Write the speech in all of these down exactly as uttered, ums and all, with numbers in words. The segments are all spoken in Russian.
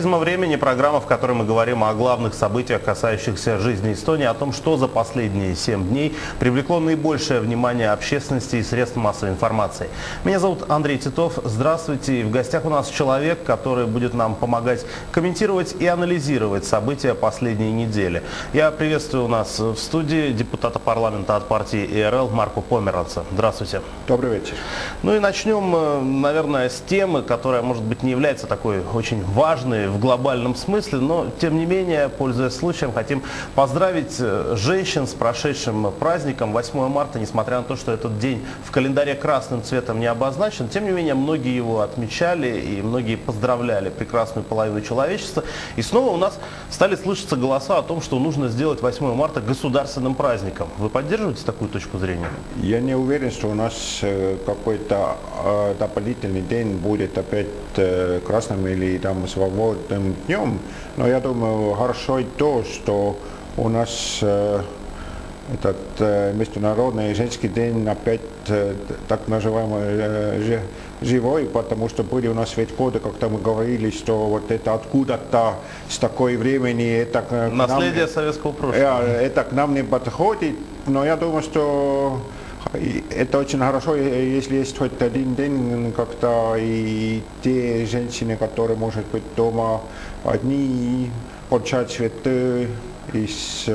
«Призма времени» – программа, в которой мы говорим о главных событиях, касающихся жизни Эстонии, о том, что за последние семь дней привлекло наибольшее внимание общественности и средств массовой информации. Меня зовут Андрей Титов. Здравствуйте. И в гостях у нас человек, который будет нам помогать комментировать и анализировать события последней недели. Я приветствую у нас в студии депутата парламента от партии ИРЛ Марко Померанца. Здравствуйте. Добрый вечер. Ну и начнем, наверное, с темы, которая, может быть, не является такой очень важной в глобальном смысле, но, тем не менее, пользуясь случаем, хотим поздравить женщин с прошедшим праздником восьмое марта, несмотря на то, что этот день в календаре красным цветом не обозначен. Тем не менее, многие его отмечали и многие поздравляли прекрасную половину человечества. И снова у нас стали слышаться голоса о том, что нужно сделать восьмое марта государственным праздником. Вы поддерживаете такую точку зрения? Я не уверен, что у нас какой-то э, дополнительный день будет опять э, красным или там свободным днем, но я думаю, хорошо и то, что у нас э, этот э, международный женский день опять э, так называемый э, живой, потому что были у нас ведь годы, когда мы говорили, что вот это откуда-то с такой времени, это наследие нам, советского прошлого. Э, это к нам не подходит, но я думаю, что это очень хорошо, если есть хоть один день, когда и те женщины, которые, может быть, дома одни, получают цветы из,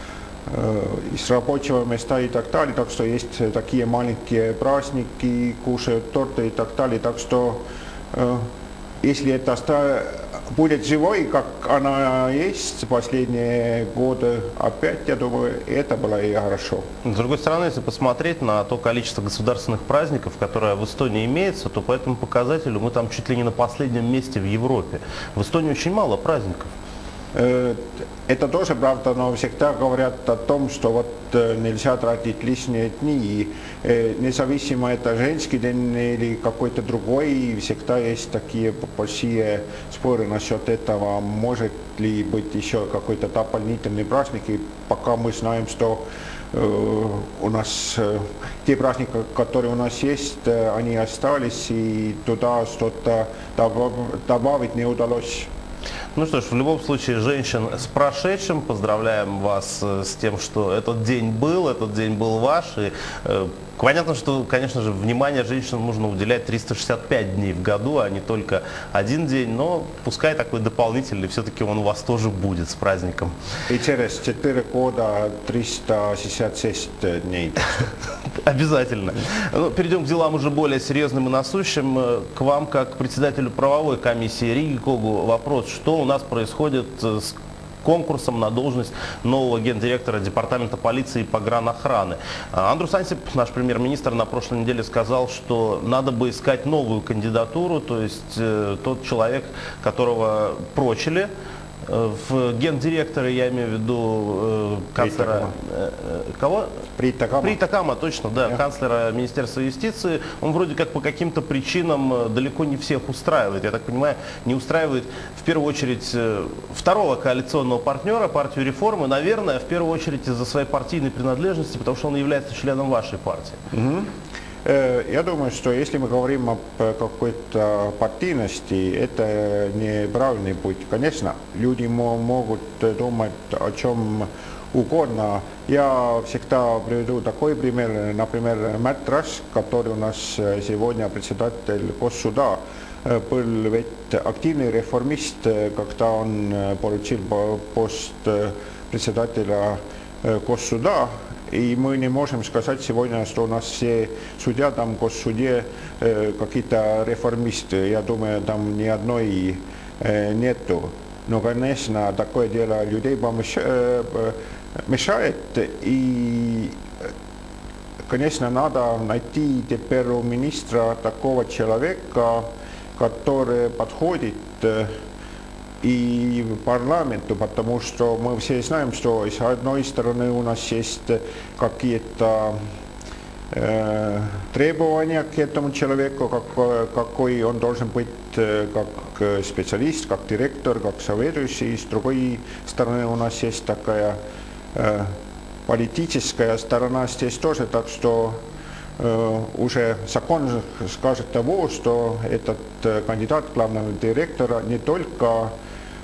из рабочего места и так далее. Так что есть такие маленькие праздники, кушают торты и так далее. Так что если это будет живой, как она есть последние годы, опять, я думаю, это было и хорошо. С другой стороны, если посмотреть на то количество государственных праздников, которое в Эстонии имеется, то по этому показателю мы там чуть ли не на последнем месте в Европе. В Эстонии очень мало праздников. Это тоже правда, но всегда говорят о том, что вот нельзя тратить лишние дни. И независимо это женский день или какой-то другой, всегда есть такие большие споры насчет этого, может ли быть еще какой-то дополнительный праздник. И пока мы знаем, что э, у нас э, те праздники, которые у нас есть, э, они остались, и туда что-то добавить не удалось. Ну что ж, в любом случае, женщин с прошедшим. Поздравляем вас с тем, что этот день был, этот день был ваш. И, э, понятно, что, конечно же, внимание женщинам нужно уделять триста шестьдесят пять дней в году, а не только один день. Но пускай такой дополнительный, все-таки он у вас тоже будет с праздником. И через четыре года триста шестьдесят шесть дней. Обязательно. Ну, перейдем к делам уже более серьезным и насущим. К вам, как председателю правовой комиссии Риги Когу, вопрос, что у нас происходит с конкурсом на должность нового гендиректора департамента полиции и погранохраны. Андрус Ансип, наш премьер-министр, на прошлой неделе сказал, что надо бы искать новую кандидатуру, то есть э, тот человек, которого прочили в гендиректоры, я имею в виду э, канцлера... Э, э, кого? Приита Кама. Приита Кама, точно, да, yeah. Канцлера Министерства юстиции. Он вроде как по каким-то причинам далеко не всех устраивает. Я так понимаю, не устраивает в первую очередь второго коалиционного партнера, партию реформы, наверное, в первую очередь из-за своей партийной принадлежности, потому что он является членом вашей партии. Mm-hmm. Я думаю, что если мы говорим об какой-то партийности, это неправильный путь. Конечно, люди могут думать о чем угодно. Я всегда приведу такой пример, например, Мэтт Раш, который у нас сегодня председатель Госсуда, был ведь активный реформист, когда он получил пост председателя Госсуда. И мы не можем сказать сегодня, что у нас все судья там в Госсуде э, какие-то реформисты. Я думаю, там ни одной э, нету. Но, конечно, такое дело людей помещает, э, мешает. И, конечно, надо найти теперь у министра такого человека, который подходит э, и парламенту, потому что мы все знаем, что с одной стороны у нас есть какие-то э, требования к этому человеку, как, какой он должен быть э, как специалист, как директор, как заведующий. С другой стороны у нас есть такая э, политическая сторона здесь тоже, так что э, уже закон скажет того, что этот э, кандидат главного директора не только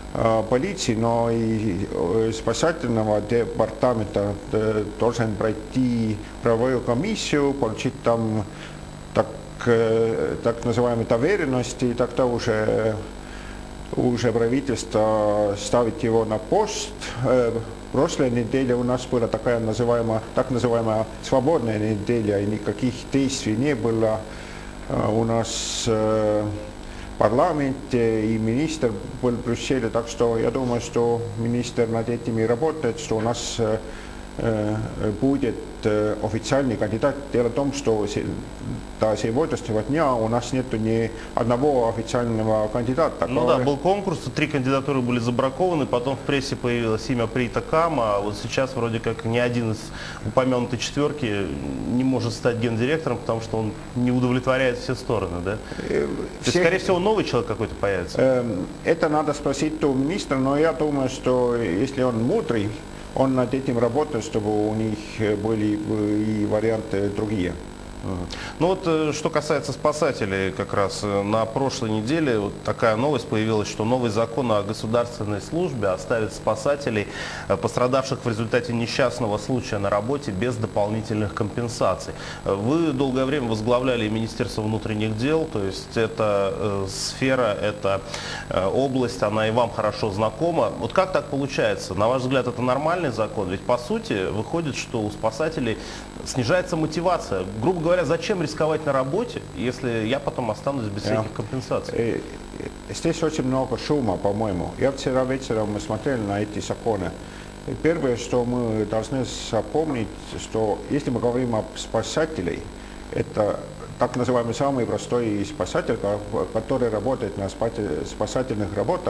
полиции, но и спасательного департамента должен пройти правовую комиссию, получить там так, так называемые доверенности, тогда уже, уже правительство ставит его на пост. В прошлой неделе у нас была такая называемая, так называемая свободная неделя, и никаких действий не было. У нас парламенте и министр был в Брюсселе, так что я думаю, что министр над этим и работает, что у нас э, будет э, официальный кандидат. Дело в том, что до сегодняшнего дня у нас нет ни одного официального кандидата. Ну да, был конкурс, три кандидатуры были забракованы, потом в прессе появилось имя Прита Кама, а вот сейчас вроде как ни один из упомянутой четверки не может стать гендиректором, потому что он не удовлетворяет все стороны, да? Все... То есть, скорее всего, новый человек какой-то появится? Это надо спросить у министра, но я думаю, что если он мудрый, он над этим работает, чтобы у них были и варианты другие. Ну вот, что касается спасателей, как раз на прошлой неделе вот такая новость появилась, что новый закон о государственной службе оставит спасателей, пострадавших в результате несчастного случая на работе, без дополнительных компенсаций. Вы долгое время возглавляли Министерство внутренних дел, то есть эта э, сфера, эта э, область, она и вам хорошо знакома. Вот как так получается? На ваш взгляд, это нормальный закон? Ведь по сути выходит, что у спасателей снижается мотивация. Грубо говоря, зачем рисковать на работе, если я потом останусь без всяких компенсаций? Здесь очень много шума, по-моему. Я вчера вечером смотрел на эти законы. Первое, что мы должны запомнить, что если мы говорим о спасателях, это так называемый самый простой спасатель, который работает на спасательных работах,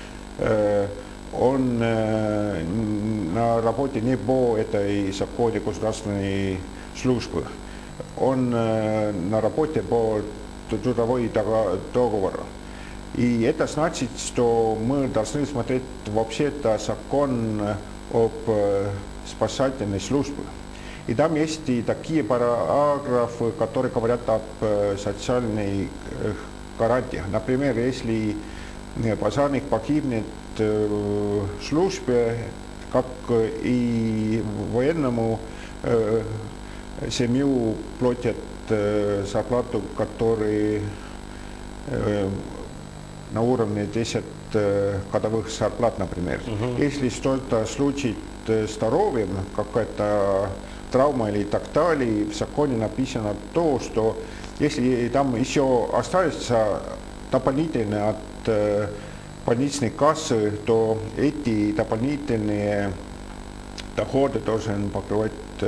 он на работе не по этой законе государственной службы. Он на работе по трудовой договору. И это значит, что мы должны смотреть вообще-то закон об спасательной службе. И там есть и такие параграфы, которые говорят об социальной гарантии. Например, если пожарник погибнет в службе, как и военному, семью платят зарплату, которая на уровне десять годовых зарплат, например. Uh-huh. Если что-то случится с здоровьем, какая-то травма или так далее, в законе написано то, что если там еще остается дополнительно от больничной кассы, то эти дополнительные доходы должен покрывать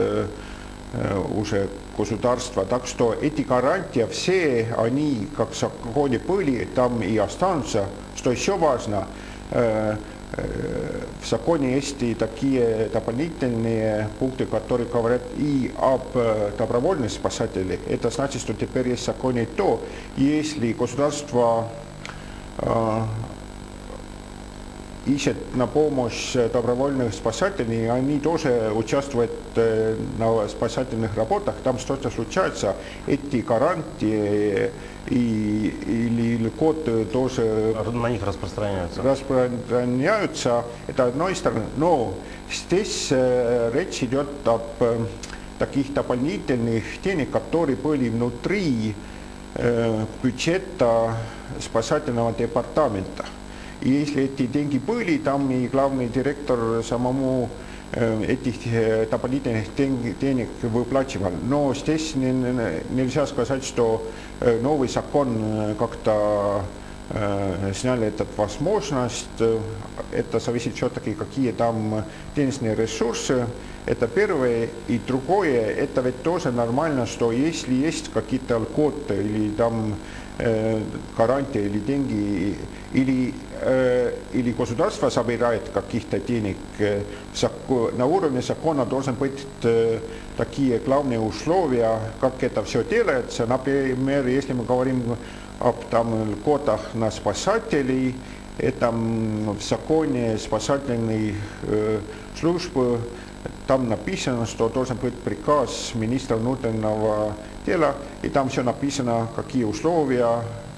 уже государство. Так что эти гарантии все, они как в законе были, там и останутся. Что еще важно, в законе есть и такие дополнительные пункты, которые говорят и об добровольных спасателях. Это значит, что теперь есть в законе то, если государство ищет на помощь добровольных спасателей, они тоже участвуют на спасательных работах, там что-то случается, эти гарантии и, или льготы тоже на них распространяются. распространяются, это одной стороны, но здесь э, речь идет об э, таких дополнительных денег, которые были внутри э, бюджета спасательного департамента. И если эти деньги были, там и главный директор самому э, этих э, дополнительных денег, денег выплачивал. Но здесь не, не, нельзя сказать, что э, новый закон э, как-то э, сняли эту возможность. Это зависит все-таки, какие там денежные ресурсы. Это первое. И другое, это ведь тоже нормально, что если есть какие-то льготы или там э, гарантии или деньги, или, э, или государство собирает каких-то денег, э, на уровне закона должны быть э, такие главные условия, как это все делается. Например, если мы говорим об там льготах на спасателей, это в законе спасательной э, службы, там написано, что должен быть приказ министра внутреннего дела, и там все написано, какие условия,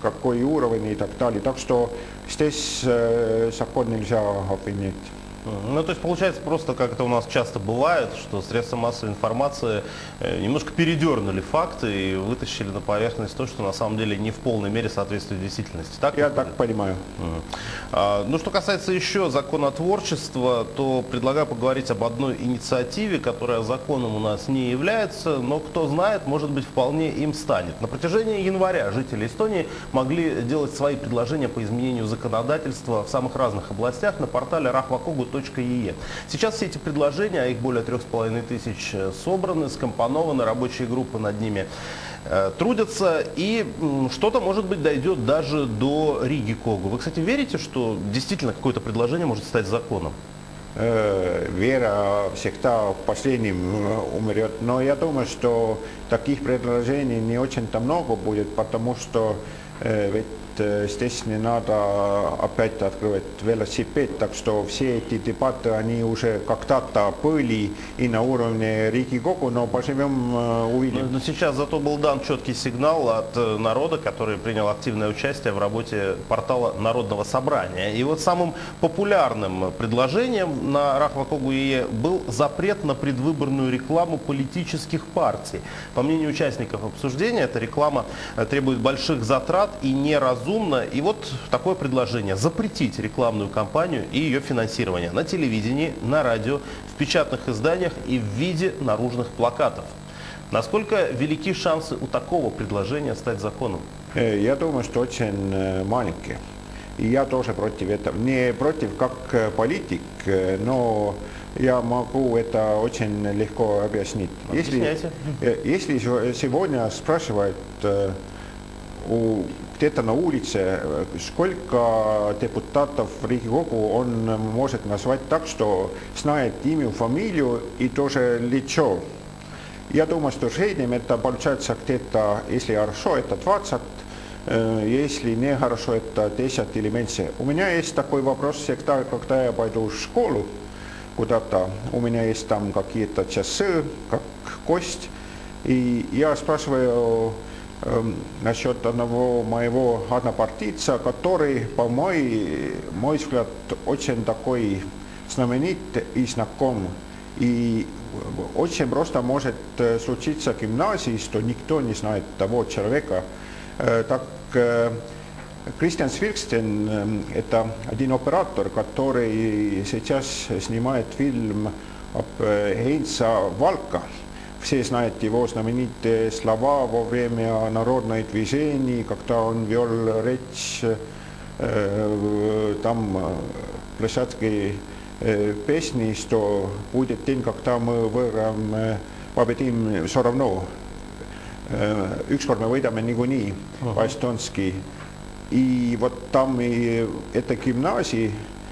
какой уровень и так далее. Так что здесь э, закон нельзя обвинить. Ну, то есть получается просто, как это у нас часто бывает, что средства массовой информации немножко передернули факты и вытащили на поверхность то, что на самом деле не в полной мере соответствует действительности. Так Я так понимаю. Угу. А, ну, что касается еще законотворчества, то предлагаю поговорить об одной инициативе, которая законом у нас не является, но кто знает, может быть, вполне им станет. На протяжении января жители Эстонии могли делать свои предложения по изменению законодательства в самых разных областях на портале rahvakogu точка ee. Сейчас все эти предложения, а их более трех с половиной тысяч, собраны, скомпонованы, рабочие группы над ними э, трудятся, и м, что-то, может быть, дойдет даже до Риги Когу. Вы, кстати, верите, что действительно какое-то предложение может стать законом? Э, вера всегда последним умрет, но я думаю, что таких предложений не очень-то много будет, потому что э, ведь здесь не надо опять открывать велосипед, так что все эти дебаты, они уже когда-то были и на уровне Риги Когу, но поживем, увидим. Но сейчас зато был дан четкий сигнал от народа, который принял активное участие в работе портала Народного собрания. И вот самым популярным предложением на rahvakogu точка ee был запрет на предвыборную рекламу политических партий. По мнению участников обсуждения, эта реклама требует больших затрат и неразумна. И вот такое предложение: запретить рекламную кампанию и ее финансирование на телевидении, на радио, в печатных изданиях и в виде наружных плакатов. Насколько велики шансы у такого предложения стать законом? Я думаю, что очень маленькие. И я тоже против этого. Не против как политик, но я могу это очень легко объяснить. Если, если сегодня спрашивают у где-то на улице, сколько депутатов в Риги Когу он может назвать так, что знает имя, фамилию и тоже лицо. Я думаю, что в среднем это получается где-то, если хорошо, это двадцать, если не хорошо, это десять или меньше. У меня есть такой вопрос всегда, когда я пойду в школу куда-то, у меня есть там какие-то часы, как кость, и я спрашиваю насчет одного моего однопартийца, который, по мой, мой взгляд, очень такой знаменит и знаком. И очень просто может случиться в гимназии, что никто не знает того человека. Так Кристиан Свиркстен – это один оператор, который сейчас снимает фильм об Heinza Valka. Все знают его знаменитые слова во время народной движения, когда он вел речь э, там площадской э, песни, что будет день, когда мы выиграем, э, победим все равно. Э, ükskord me võidame niikuinii по-эстонски. И вот там и это гимназии,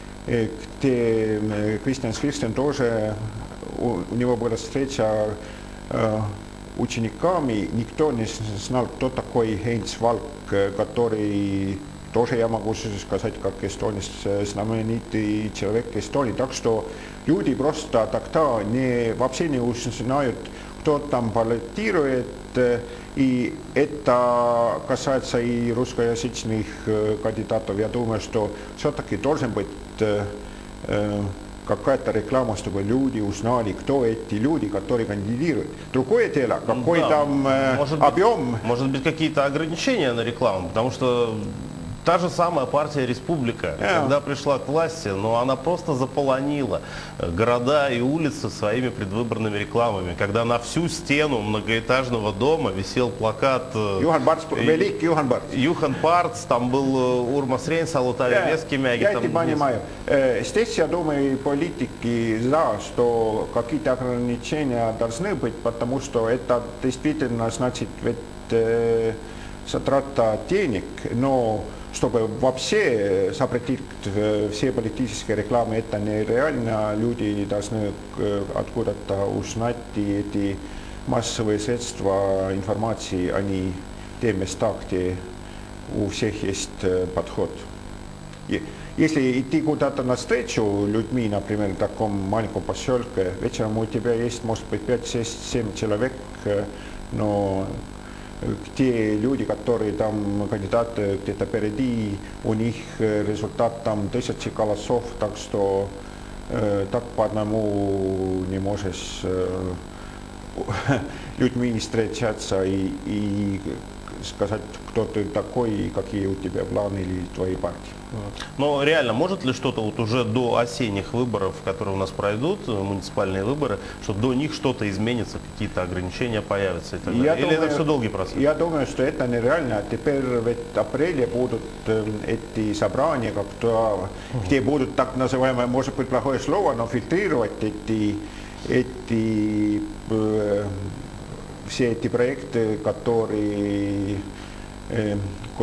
где Кристиан Свиркстен тоже, у, у него была встреча учениками, никто не знал, кто такой Heinz Valk, который тоже, я могу сказать, как эстонец, знаменитый человек Эстонии. Так что люди просто тогда не, вообще не узнают, кто там баллотирует, и это касается и русскоязычных кандидатов. Я думаю, что все-таки должен быть какая-то реклама, чтобы люди узнали, кто эти люди, которые кандидируют. Другое дело, какой да, там может объем. Быть, может быть, какие-то ограничения на рекламу, потому что та же самая партия «Республика», yeah. когда пришла к власти, но она просто заполонила города и улицы своими предвыборными рекламами, когда на всю стену многоэтажного дома висел плакат Juhan Parts, велик Juhan Parts. Juhan Parts, там был Урмас Рейнсалу, Тарья Вескимяги. Я это понимаю. Здесь, я думаю, политики за, что какие-то ограничения должны быть, потому что это действительно значит ведь затрата денег, но чтобы вообще запретить все политические рекламы, это нереально. Люди должны откуда-то узнать, и эти массовые средства информации, они в те места, где у всех есть подход. Если идти куда-то навстречу людьми, например, в таком маленьком поселке, вечером у тебя есть, может быть, пять, шесть, семь человек, но те люди, которые там кандидаты где-то впереди, у них результат там тысячи голосов, так что э, так по одному не можешь э, людьми встречаться и, и сказать, кто ты такой и какие у тебя планы или твои партии. Но реально, может ли что-то вот уже до осенних выборов, которые у нас пройдут, муниципальные выборы, что до них что-то изменится, какие-то ограничения появятся и так далее? Или думаю, это все долгий процесс? Я думаю, что это нереально. Теперь в апреле будут э, эти собрания, как-то, uh-huh. где будут так называемые, может быть плохое слово, но фильтрировать эти, эти э, все эти проекты, которые э,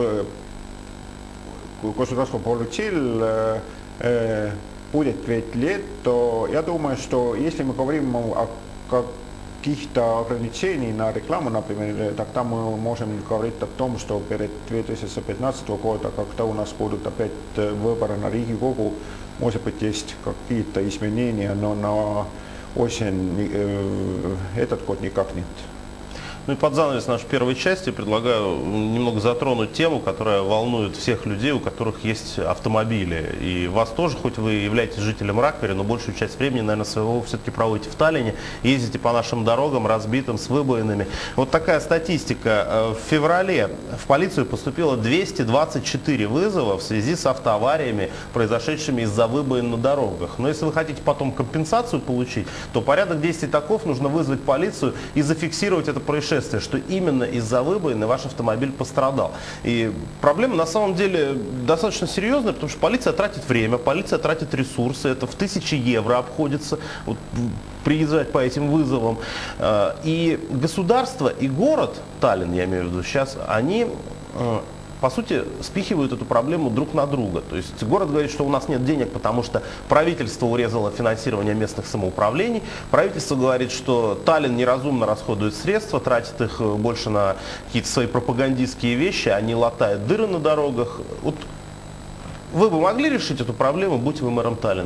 государство получил, э, будет ведь лето. Я думаю, что если мы говорим о каких-то ограничениях на рекламу, например, тогда мы можем говорить о том, что перед две тысячи пятнадцатым годом, когда у нас будут опять выборы на Riigikogu, может быть, есть какие-то изменения, но на осень э, этот год никак нет. Ну и под занавес нашей первой части предлагаю немного затронуть тему, которая волнует всех людей, у которых есть автомобили. И вас тоже, хоть вы являетесь жителем Раквери, но большую часть времени, наверное, своего вы все-таки проводите в Таллине, ездите по нашим дорогам, разбитым, с выбоинами. Вот такая статистика. В феврале в полицию поступило двести двадцать четыре вызова в связи с автоавариями, произошедшими из-за выбоин на дорогах. Но если вы хотите потом компенсацию получить, то порядок действий таков: нужно вызвать полицию и зафиксировать это происшествие, что именно из-за выбоины ваш автомобиль пострадал. И проблема на самом деле достаточно серьезная, потому что полиция тратит время, полиция тратит ресурсы, это в тысячи евро обходится, вот, приезжать по этим вызовам. И государство, и город Таллин, я имею в виду сейчас, они, по сути, спихивают эту проблему друг на друга. То есть город говорит, что у нас нет денег, потому что правительство урезало финансирование местных самоуправлений. Правительство говорит, что Таллин неразумно расходует средства, тратит их больше на какие-то свои пропагандистские вещи, они латают дыры на дорогах. Вот вы бы могли решить эту проблему, будь вы мэром Таллина?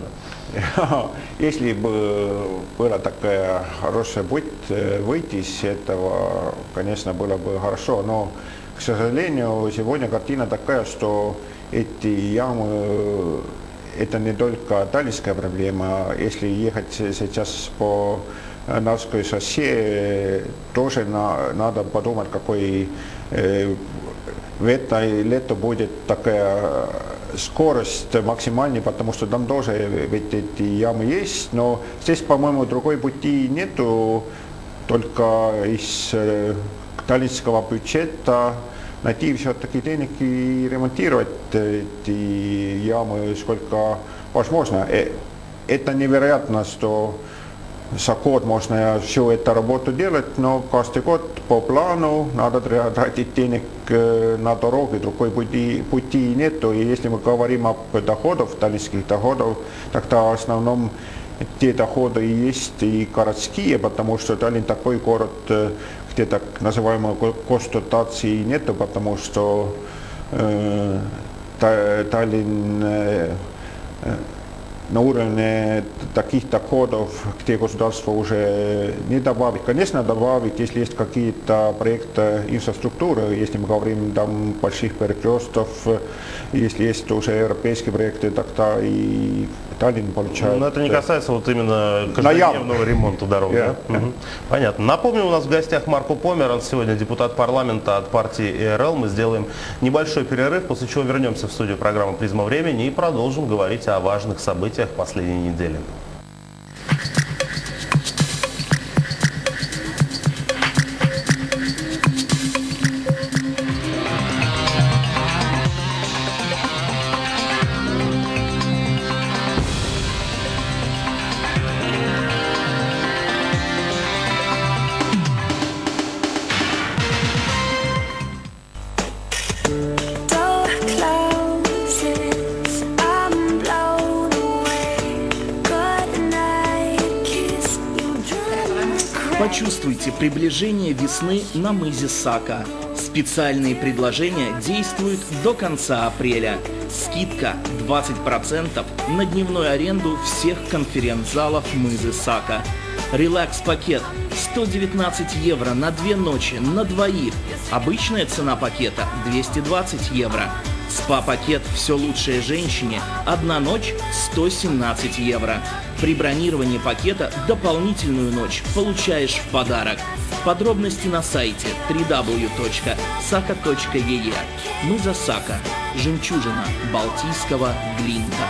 Если бы была такая хорошая выйти из этого, конечно, было бы хорошо, но к сожалению, сегодня картина такая, что эти ямы, это не только таллинская проблема. Если ехать сейчас по Нарвской шоссе, тоже на, надо подумать, какой э, в это лето будет такая скорость максимальная, потому что там тоже ведь эти ямы есть, но здесь, по-моему, другой пути нету, только из э, таллинского бюджета найти все-таки денег и ремонтировать эти ямы сколько возможно. Это невероятно, что за год можно всю эту работу делать, но каждый год по плану надо тратить денег на дороги, другой пути, пути нету. И если мы говорим об доходах, таллинских доходах, тогда в основном те доходы есть и городские, потому что Таллин такой город, где так называемой госдотации нету, потому что э, Таллин э, на уровне таких доходов, где государство уже не добавит. Конечно, добавить, если есть какие-то проекты инфраструктуры, если мы говорим там больших перекрестков, если есть уже европейские проекты, тогда и Таллин получает. Но это не касается вот именно каждодневного ремонта дорог. Yeah. Да? Угу. Понятно. Напомню, у нас в гостях Марко Померанц, сегодня депутат парламента от партии ИРЛ. Мы сделаем небольшой перерыв, после чего вернемся в студию программы «Призма времени» и продолжим говорить о важных событиях последней недели. Почувствуйте приближение весны на мызе Сака. Специальные предложения действуют до конца апреля. Скидка двадцать процентов на дневную аренду всех конференц-залов мызы Сака. Релакс-пакет сто девятнадцать евро на две ночи на двоих. Обычная цена пакета двести двадцать евро. Спа-пакет «Все лучшее женщине» одна ночь сто семнадцать евро. При бронировании пакета дополнительную ночь получаешь в подарок. Подробности на сайте дабл ю дабл ю дабл ю точка сака точка е е. Мы за Сака. Жемчужина Балтийского Глинта.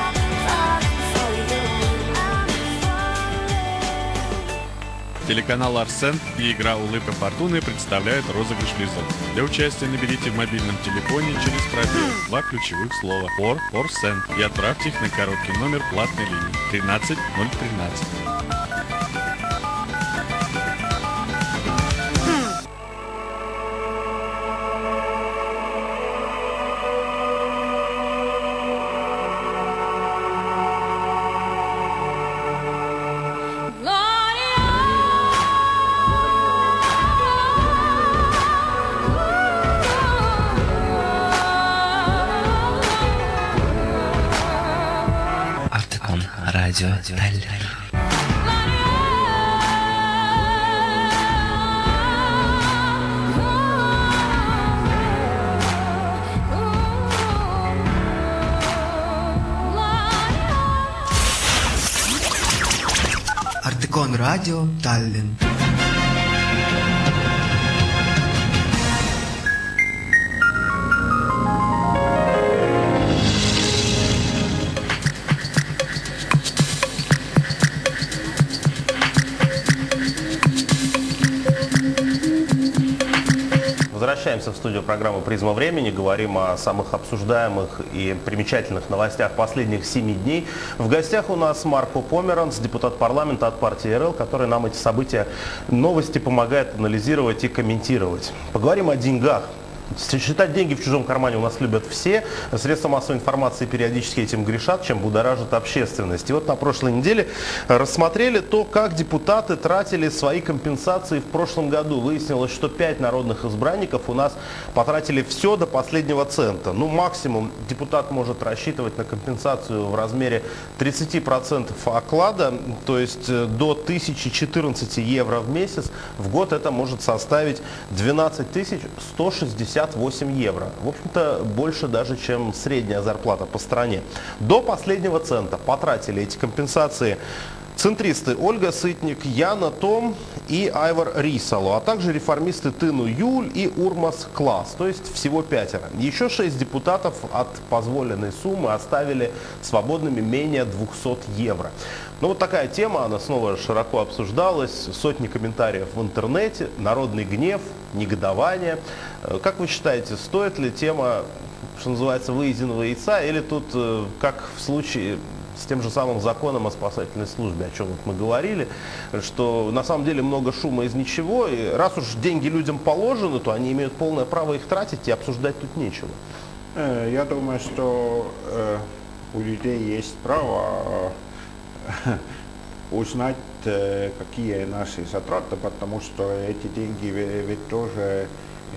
Телеканал «Арсен» и игра «Улыбка Фортуны» представляют розыгрыш призов. Для участия наберите в мобильном телефоне через пробел два ключевых слова «Фор», «Форсен» и отправьте их на короткий номер платной линии тринадцать ноль тринадцать. Радио Таллин. Артекон Радио Таллин. Возвращаемся в студию программы «Призма времени». Говорим о самых обсуждаемых и примечательных новостях последних семи дней. В гостях у нас Марко Померанц, депутат парламента от партии эр эл, который нам эти события, новости помогает анализировать и комментировать. Поговорим о деньгах. Считать деньги в чужом кармане у нас любят все. Средства массовой информации периодически этим грешат, чем будоражит общественность. И вот на прошлой неделе рассмотрели то, как депутаты тратили свои компенсации в прошлом году. Выяснилось, что пять народных избранников у нас потратили все до последнего цента. Ну, максимум депутат может рассчитывать на компенсацию в размере тридцати процентов оклада, то есть до тысячи четырнадцати евро в месяц. В год это может составить двенадцать тысяч сто шестьдесят восемь евро. В общем-то, больше даже, чем средняя зарплата по стране. До последнего цента потратили эти компенсации центристы Ольга Сытник, Яна Том и Айвар Рисалу, а также реформисты Тыну Юль и Урмас Клас, то есть всего пятеро. Еще шесть депутатов от позволенной суммы оставили свободными менее двухсот евро. Ну вот такая тема, она снова широко обсуждалась, сотни комментариев в интернете, народный гнев, негодование. Как вы считаете, стоит ли тема, что называется, выеденного яйца, или тут, как в случае с тем же самым законом о спасательной службе, о чем вот мы говорили, что на самом деле много шума из ничего, и раз уж деньги людям положены, то они имеют полное право их тратить, и обсуждать тут нечего. Я думаю, что у людей есть право узнать, какие наши затраты, потому что эти деньги ведь тоже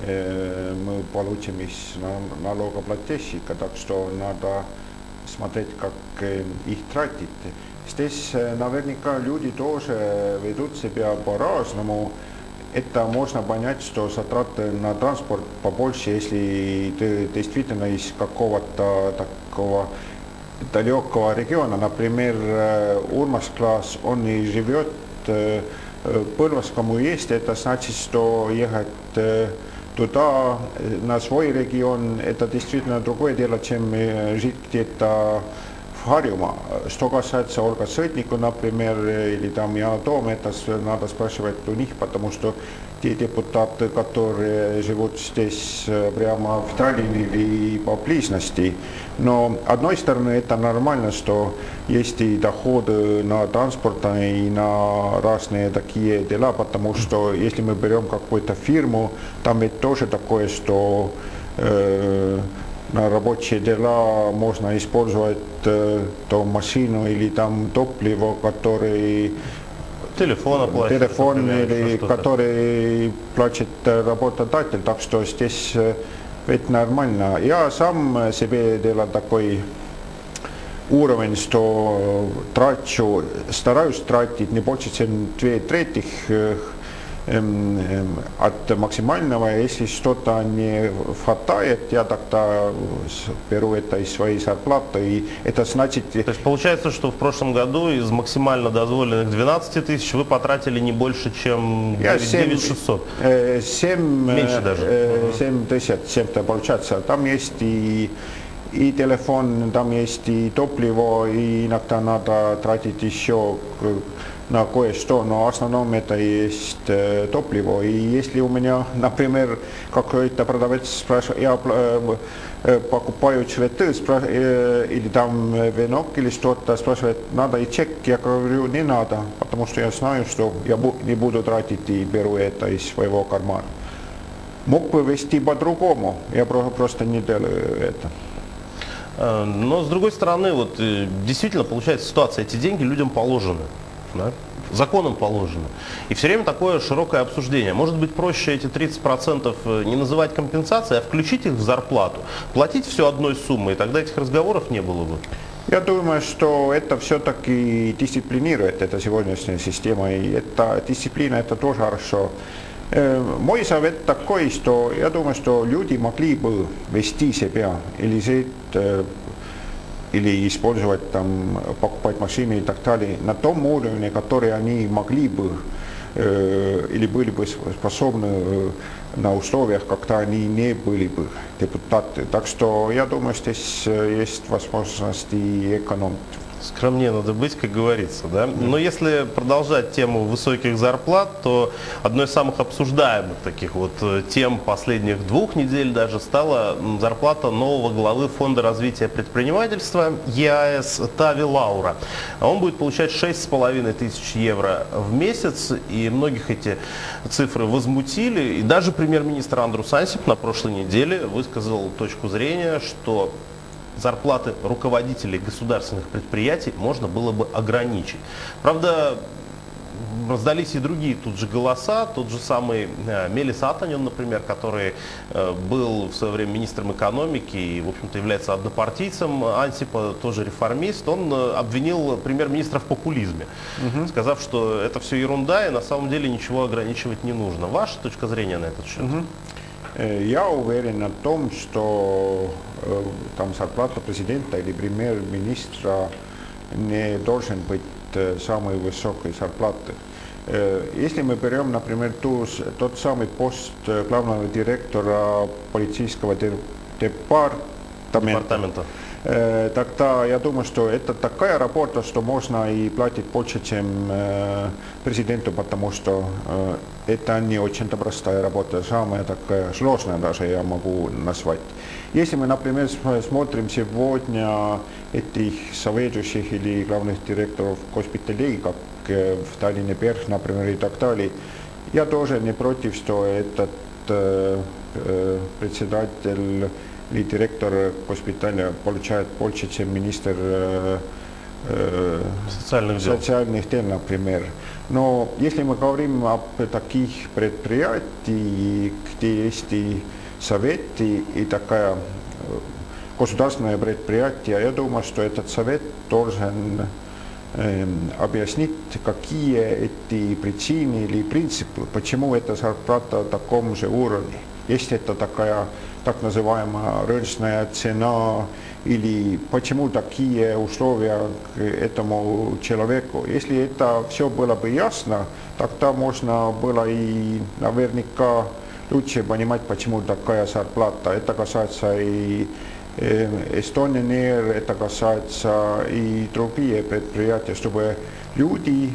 мы получим из налогоплательщика, так что надо смотреть, как их тратить. Здесь наверняка люди тоже ведут себя по-разному. Это можно понять, что затраты на транспорт побольше, если ты действительно из какого-то такого далекого региона. Например, Урмас Клас, он и живет в Põlvaском уезде, это значит, что ехать туда, на свой регион, это действительно другое дело, чем жить где-то в Харюма. Что касается Ольга Сытнику, например, или там Яна Тоом, это надо спрашивать у них, потому что те депутаты, которые живут здесь прямо в Таллине или поблизости. Но, с одной стороны, это нормально, что есть и доходы на транспорт и на разные такие дела, потому что если мы берем какую-то фирму, там ведь тоже такое, что э, на рабочие дела можно использовать э, ту машину или там топливо, который Телефон оплачивает, телефон, например, или который платит работодатель, так что здесь ведь нормально. Я сам себе делал такой уровень, что трачу, стараюсь тратить не больше, чем две трети от максимального. Если что-то не хватает, я тогда беру это из своей зарплаты. И это значит... То есть получается, что в прошлом году из максимально дозволенных двенадцати тысяч вы потратили не больше, чем девять тысяч шестьсот? семь, Меньше даже. семь тысяч, чем-то получается. Там есть и, и телефон, там есть и топливо, и иногда надо тратить еще на кое-что, но в основном это есть э, топливо. И если у меня, например, какой-то продавец спрашивает, я э, э, покупаю цветы спра- э, или там венок или что-то, спрашивает, надо и чек, я говорю, не надо, потому что я знаю, что я бу- не буду тратить и беру это из своего кармана. Мог бы вести по-другому, я про- просто не делаю это. Но с другой стороны, вот действительно получается ситуация, эти деньги людям положены. Да? Законом положено. И все время такое широкое обсуждение. Может быть, проще эти тридцать процентов не называть компенсацией, а включить их в зарплату, платить все одной суммой, и тогда этих разговоров не было бы. Я думаю, что это все-таки дисциплинирует, эта сегодняшняя система, и эта дисциплина, это тоже хорошо. Мой совет такой, что я думаю, что люди могли бы вести себя или жить, или использовать, там, покупать машины и так далее на том уровне, который они могли бы э, или были бы способны э, на условиях, когда они не были бы депутаты. Так что я думаю, здесь есть возможность и экономить. Скромнее надо быть, как говорится, да? Но если продолжать тему высоких зарплат, то одной из самых обсуждаемых таких вот тем последних двух недель даже стала зарплата нового главы Фонда развития предпринимательства ЕАЭС Тави Лаура. Он будет получать шесть с половиной тысяч евро в месяц, и многих эти цифры возмутили. И даже премьер-министр Андрус Ансип на прошлой неделе высказал точку зрения, что зарплаты руководителей государственных предприятий можно было бы ограничить. Правда, раздались и другие тут же голоса. Тот же самый Мелис Атаньон, например, который был в свое время министром экономики и, в общем-то, является однопартийцем Ансипа, тоже реформист, он обвинил премьер-министра в популизме, угу. сказав, что это все ерунда и на самом деле ничего ограничивать не нужно. Ваша точка зрения на этот счет? Угу. Я уверен в том, что э, там зарплата президента или премьер-министра не должен быть э, самой высокой зарплаты. Э, если мы берем, например, ту, тот самый пост главного директора полицейского департамента, департамента. Э, тогда я думаю, что это такая работа, что можно и платить больше, чем э, президенту, потому что э, это не очень-то простая работа, самая такая сложная даже я могу назвать. Если мы, например, смотрим сегодня этих советующих или главных директоров госпиталей, как э, в Таллине Берг, например, и так далее, я тоже не против, что этот э, э, председатель или директор госпиталя получает больше, чем министр э, э, социальных дел. социальных дел, например. Но если мы говорим об таких предприятиях, где есть и советы, и такая государственное предприятие, я думаю, что этот совет должен э, объяснить, какие эти причины или принципы, почему эта зарплата на таком же уровне. Если это такая так называемая рыночная цена, или почему такие условия к этому человеку. Если это все было бы ясно, тогда можно было и наверняка лучше понимать, почему такая зарплата. Это касается и Estonian Air, это касается и другие предприятия, чтобы люди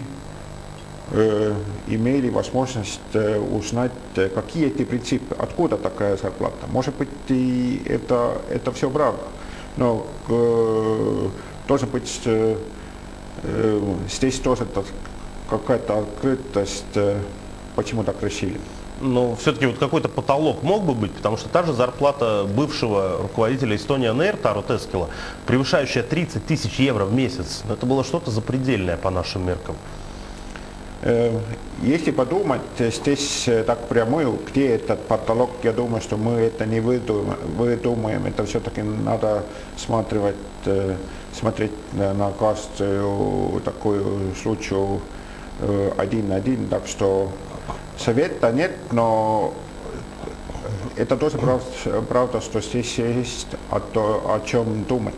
э, имели возможность э, узнать, какие эти принципы, откуда такая зарплата. Может быть, и это, это все правда, но э, должен быть э, э, здесь тоже какая-то открытость, э, почему так решили. Но все-таки вот какой-то потолок мог бы быть, потому что та же зарплата бывшего руководителя Estonian Air Таро Тескела, превышающая тридцать тысяч евро в месяц, это было что-то запредельное по нашим меркам. Если подумать здесь так прямую, где этот потолок, я думаю, что мы это не выдумаем, выдумаем. Это все-таки надо смотреть, смотреть на каждую такую случаю один-один. Так что совета нет, но это тоже правда, правда, что здесь есть о, о чем думать.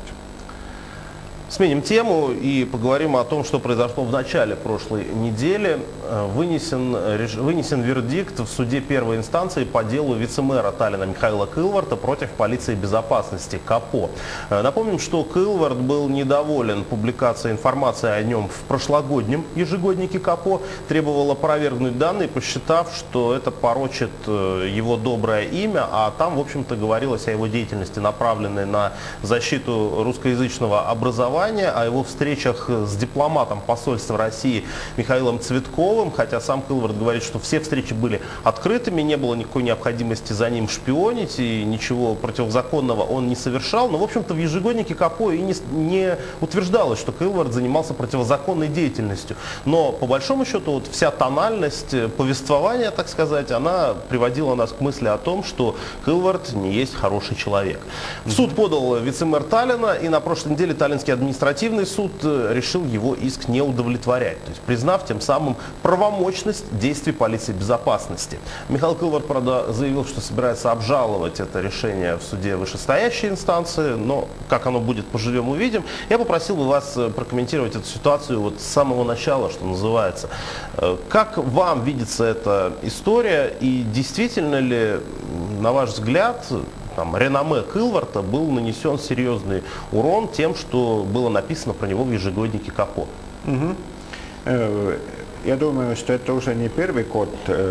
Сменим тему и поговорим о том, что произошло в начале прошлой недели. Вынесен, вынесен вердикт в суде первой инстанции по делу вице-мэра Таллина Михаила Кылварта против полиции безопасности КАПО. Напомним, что Кылварт был недоволен публикацией информации о нем в прошлогоднем ежегоднике КАПО, требовал опровергнуть данные, посчитав, что это порочит его доброе имя, а там, в общем-то, говорилось о его деятельности, направленной на защиту русскоязычного образования, о его встречах с дипломатом посольства России Михаилом Цветковым, хотя сам Кылварт говорит, что все встречи были открытыми, не было никакой необходимости за ним шпионить, и ничего противозаконного он не совершал. Но, в общем-то, в ежегоднике КАПО и не, не утверждалось, что Кылварт занимался противозаконной деятельностью. Но, по большому счету, вот вся тональность повествования, так сказать, она приводила нас к мысли о том, что Кылварт не есть хороший человек. В суд подал вице-мэр Таллина, и на прошлой неделе Таллинский административный суд решил его иск не удовлетворять, то есть признав тем самым правомочность действий полиции безопасности. Михаил Кылварт, правда, заявил, что собирается обжаловать это решение в суде вышестоящей инстанции, но как оно будет, поживем увидим. Я попросил бы вас прокомментировать эту ситуацию вот с самого начала, что называется. Как вам видится эта история и действительно ли, на ваш взгляд, там, реноме Кылварта был нанесен серьезный урон тем, что было написано про него в ежегоднике КАПО? Угу. Я думаю, что это уже не первый год.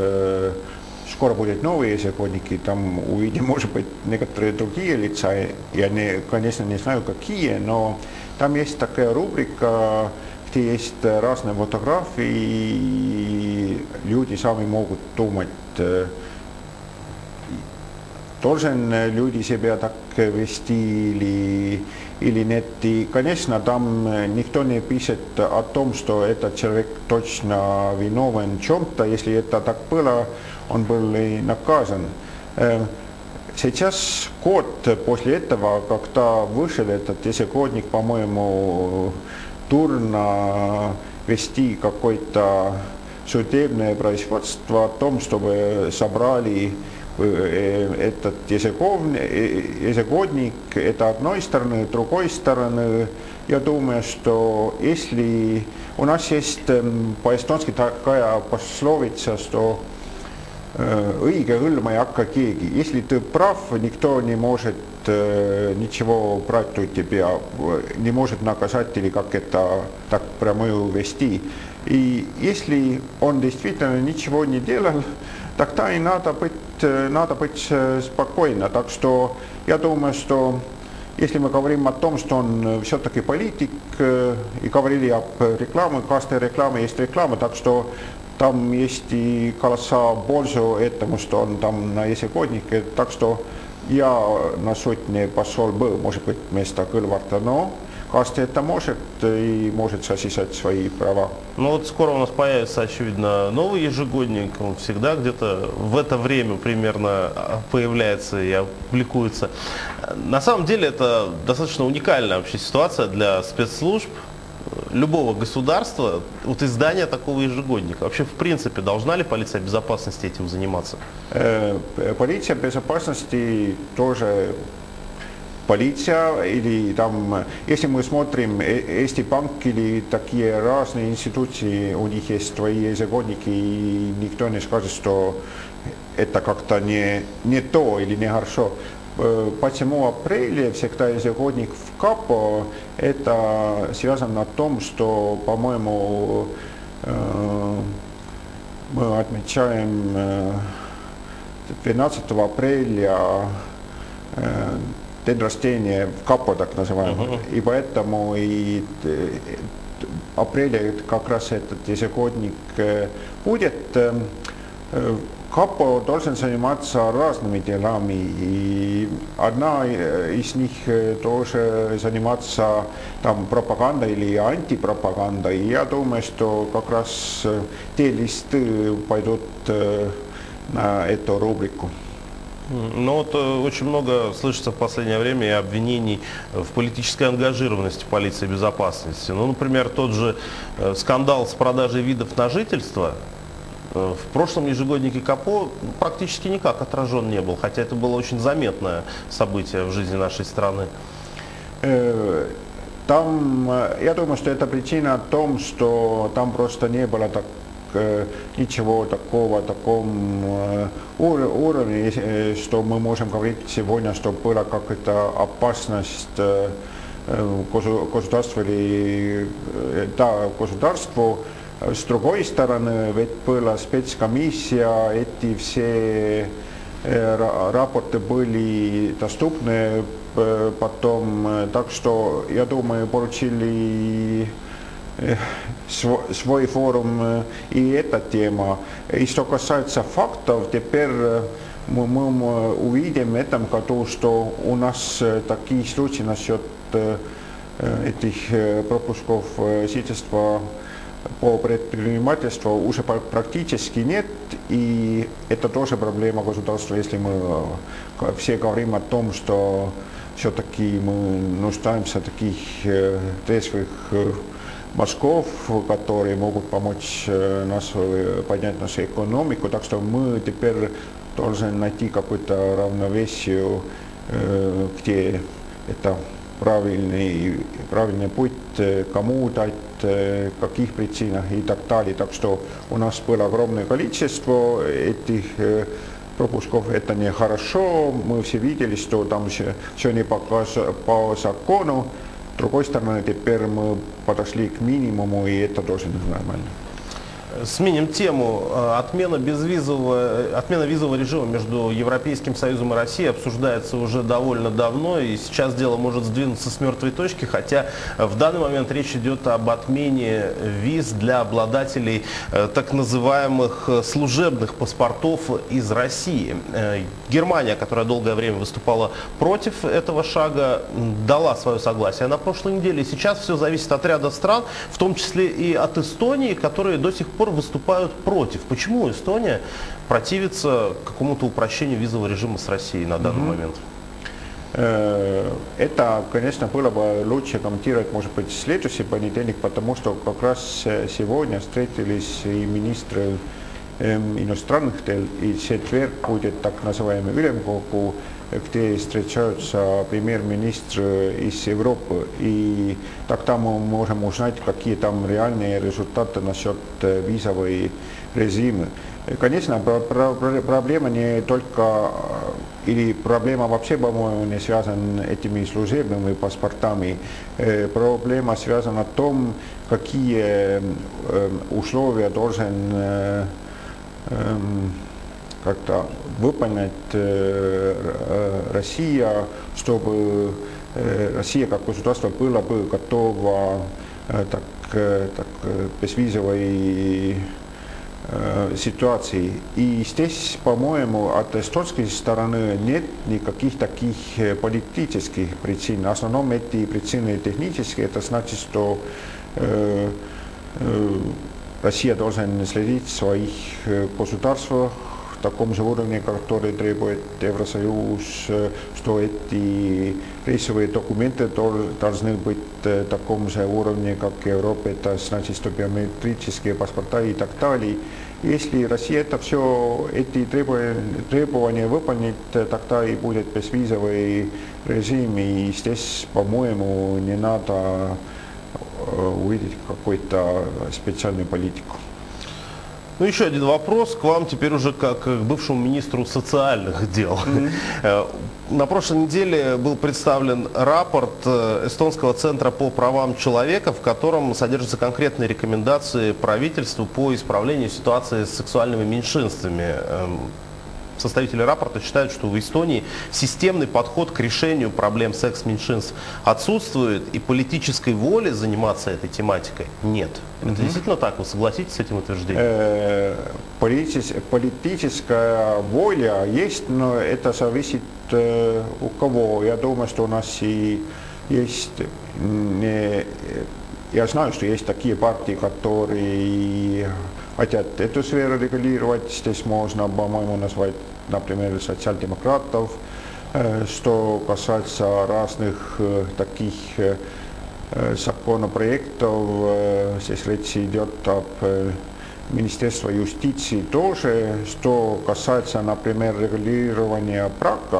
Скоро будут новые ежегодники, там увидим, может быть, некоторые другие лица. Я, не, конечно, не знаю, какие, но там есть такая рубрика, где есть разные фотографии, и люди сами могут думать, должен люди себя так вести или, или нет. И, конечно, там никто не пишет о том, что этот человек точно виновен в чем-то. Если это так было, он был и наказан. Сейчас год после этого, когда вышел этот ежегодник, по-моему, трудно вести какое-то судебное производство о том, чтобы собрали этот ежегодник, это одной стороны, другой стороны. Я думаю, что если у нас есть по-эстонски такая пословица, что õige hõlma ei hakka keegi. Если ты прав, никто не может ничего брать у тебя, не может наказать или как это так прямую вести. И если он действительно ничего не делал, тогда и надо быть, надо быть спокойно. Так что я думаю, что если мы говорим о том, что он все-таки политик, и говорили об рекламе, каждая реклама есть реклама, так что там есть и колоса пользу этому, что он там на ежегоднике. Так что я на суд не пошел бы, может быть, вместо Кылварта, но каждый это может и может сосисать свои права. Ну вот скоро у нас появится, очевидно, новый ежегодник. Он всегда где-то в это время примерно появляется и опубликуется. На самом деле это достаточно уникальная вообще ситуация для спецслужб любого государства, вот издание такого ежегодника. Вообще, в принципе, должна ли полиция безопасности этим заниматься? Полиция безопасности тоже полиция, или там, если мы смотрим Eesti Pank или такие разные институции, у них есть свои ежегодники, и никто не скажет, что это как-то не, не то или не хорошо. Почему в апреле всегда ежегодник в КАПО, это связано на том, что, по-моему, мы отмечаем двенадцатого апреля день рождения в КАПО, так называемый, uh-huh. И поэтому и апреля как раз этот ежегодник будет. Капо должен заниматься разными делами, и одна из них тоже заниматься там пропагандой или антипропагандой. И я думаю, что как раз те листы пойдут на эту рубрику. Ну вот очень много слышится в последнее время и обвинений в политической ангажированности полиции безопасности. Ну, например, тот же скандал с продажей видов на жительство в прошлом ежегоднике КАПО практически никак отражен не был, хотя это было очень заметное событие в жизни нашей страны. Там, я думаю, что это причина в том, что там просто не было так, ничего такого, таком уровне, что мы можем говорить сегодня, что была какая-то опасность государству или да, государству. С другой стороны, ведь была спецкомиссия, эти все рапорты были доступны потом, так что, я думаю, получили свой, свой форум и эта тема. И что касается фактов, теперь мы, мы увидим в этом году, что у нас такие случаи насчет этих пропусков жительства по предпринимательству уже практически нет, и это тоже проблема государства, если мы все говорим о том, что все-таки мы нуждаемся в таких трезвых мозгов, которые могут помочь нас поднять нашу экономику, так что мы теперь должны найти какое-то равновесие, где это правильный, правильный путь, кому дать, каких причинах и так далее. Так что у нас было огромное количество этих пропусков, это нехорошо. Мы все видели, что там все не по, по закону. С другой стороны, теперь мы подошли к минимуму, и это тоже нормально. Сменим тему. Отмена безвизового, отмена визового режима между Европейским Союзом и Россией обсуждается уже довольно давно, и сейчас дело может сдвинуться с мертвой точки, хотя в данный момент речь идет об отмене виз для обладателей так называемых служебных паспортов из России. Германия, которая долгое время выступала против этого шага, дала свое согласие на прошлой неделе, и сейчас все зависит от ряда стран, в том числе и от Эстонии, которые до сих пор выступают против. Почему Эстония противится какому-то упрощению визового режима с Россией на данный mm-hmm. момент? Это, конечно, было бы лучше комментировать, может быть, в следующий понедельник, потому что как раз сегодня встретились и министры иностранных дел, и в четверг будет так называемый Ülemkogu, где встречаются премьер-министры из Европы, и тогда мы можем узнать, какие там реальные результаты насчет визовой режима. Конечно, проблема не только, или проблема вообще, по-моему, не связана с этими служебными паспортами. Проблема связана в том, какие условия должен как-то выполнять э, Россия, чтобы э, Россия как государство была бы готова э, так, э, так, безвизовой э, ситуации. И здесь, по-моему, от эстонской стороны нет никаких таких политических причин. В основном эти причины технические. Это значит, что э, э, Россия должна следить в своих государствах в таком же уровне, который требует Евросоюз, что эти рейсовые документы должны быть в таком же уровне, как в Европе, это значит, что биометрические паспорта и так далее. Если Россия это все, эти требования, требования выполнит, тогда и будет безвизовый режим, и здесь, по-моему, не надо увидеть какую-то специальную политику. Ну, еще один вопрос к вам теперь уже как к бывшему министру социальных дел. Mm-hmm. На прошлой неделе был представлен рапорт Эстонского центра по правам человека, в котором содержатся конкретные рекомендации правительству по исправлению ситуации с сексуальными меньшинствами. составители рапорта считают, что в Эстонии системный подход к решению проблем секс-меньшинств отсутствует, и политической воли заниматься этой тематикой нет. Это mm-hmm. действительно так? Вы согласитесь с этим утверждением? Политис- политическая воля есть, но это зависит э, у кого. Я думаю, что у нас и есть... Не, я знаю, что есть такие партии, которые хотят эту сферу регулировать. Здесь можно, по-моему, назвать, например, социал-демократов. Что касается разных таких законопроектов, здесь речь идет об Министерстве юстиции тоже. Что касается, например, регулирования брака,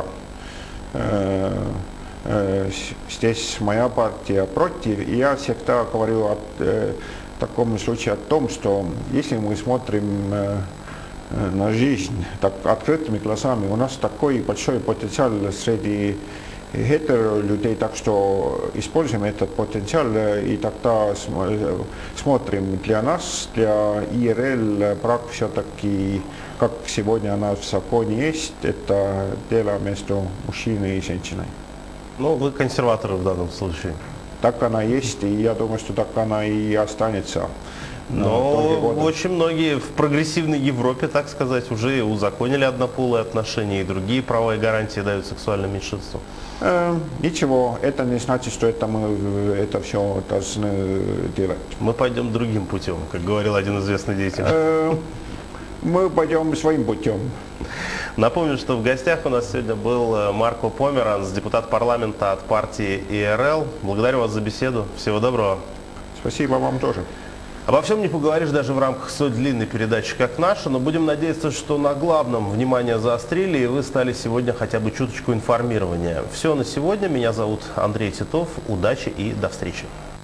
здесь моя партия против. И я всегда говорю о э, таком случае о том, что если мы смотрим э, на жизнь так открытыми глазами, у нас такой большой потенциал среди гетеро людей, так что используем этот потенциал и тогда см- смотрим для нас, для И Р Л брак все-таки, как сегодня она в законе есть, это дело между мужчиной и женщиной. Ну, вы консерваторы в данном случае. Так она есть, и я думаю, что так она и останется. Но очень многие в прогрессивной Европе, так сказать, уже узаконили однополые отношения, и другие права и гарантии дают сексуальным меньшинствам. Э, ничего, это не значит, что это мы это все должны делать. Мы пойдем другим путем, как говорил один известный деятель. Э, мы пойдем своим путем. Напомню, что в гостях у нас сегодня был Марко Померанц, депутат парламента от партии И Р Л. Благодарю вас за беседу. Всего доброго. Спасибо вам тоже. Обо всем не поговоришь даже в рамках столь длинной передачи, как наша, но будем надеяться, что на главном внимание заострили, и вы стали сегодня хотя бы чуточку информирования. Все на сегодня. Меня зовут Андрей Титов. Удачи и до встречи.